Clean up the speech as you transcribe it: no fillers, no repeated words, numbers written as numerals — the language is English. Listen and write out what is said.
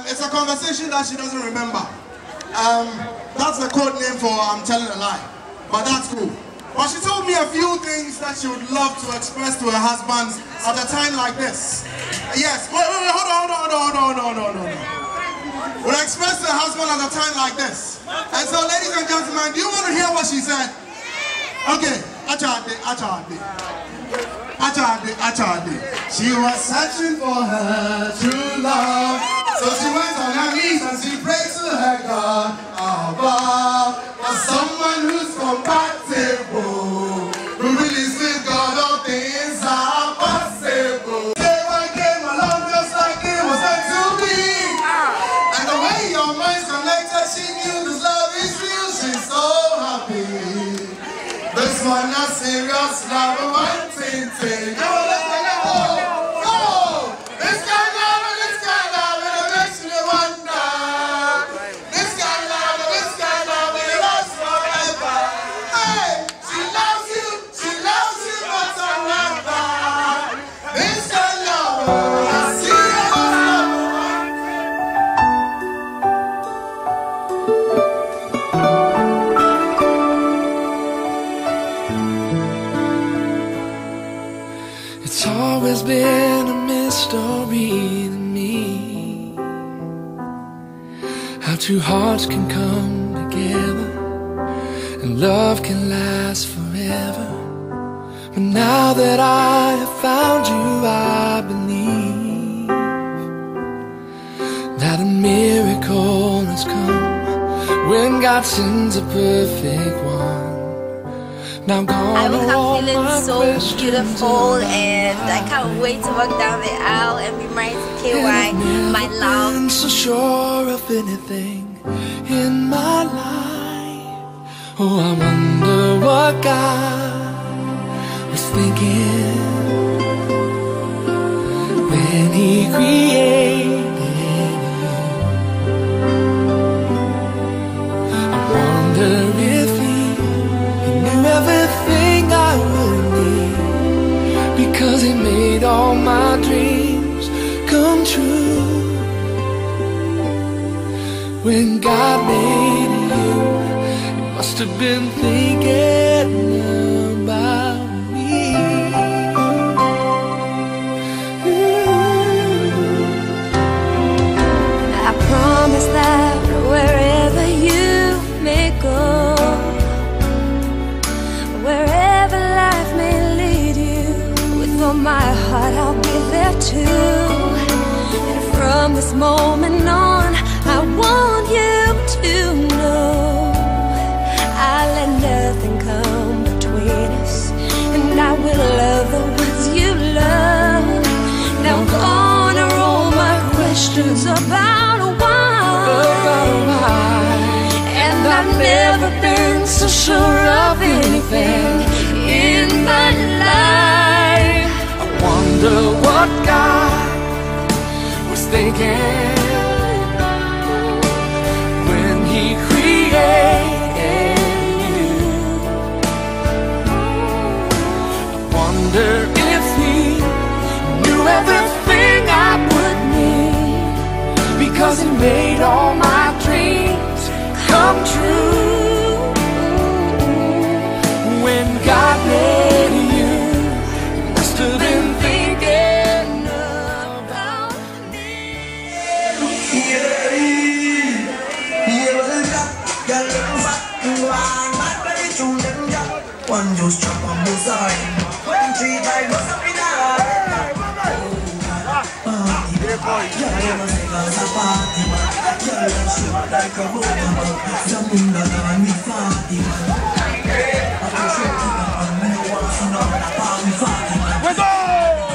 it's a conversation that she doesn't remember. That's the code name for I'm telling a lie. But that's cool. But she told me a few things that she would love to express to her husband at a time like this. Yes, wait, hold on. Would express to her husband at a time like this. And so, ladies and gentlemen, do you want to hear what she said? Okay, Achade. She was searching for her true love. So she went on her knees and she prayed to her God above for someone who's compatible, who really sees God, all things are possible. Day came along just like it was meant to be. And the way your minds connected, she knew this love is real. She's so happy. This one a serious love, one thing. It's always been a mystery to me how two hearts can come together and love can last forever. But now that I have found you, I believe that a miracle has come when God sends a perfect one. Now I woke up feeling so beautiful, and I can't wait to walk down the aisle and be married to KY, my love. I'm so sure of anything in my life. Oh, I wonder what God was thinking when He created you. I wonder if He knew everything I would need, because He made all my dreams come true. When God made you, He must have been thinking about me. I promise that wherever you may go, wherever life may lead you, with all my heart I'll be there too. And from this moment on, I want you to know I'll let nothing come between us, and I will love the ones you love. Now gone are all my questions about why, and I've never been so sure of anything in my life. I wonder what God was thinking when He created you. I wonder if He knew everything I would need, because He made all my dreams come true. When God made you, He must have been thinking about me. One just jump on the side. When three by was up in We're going!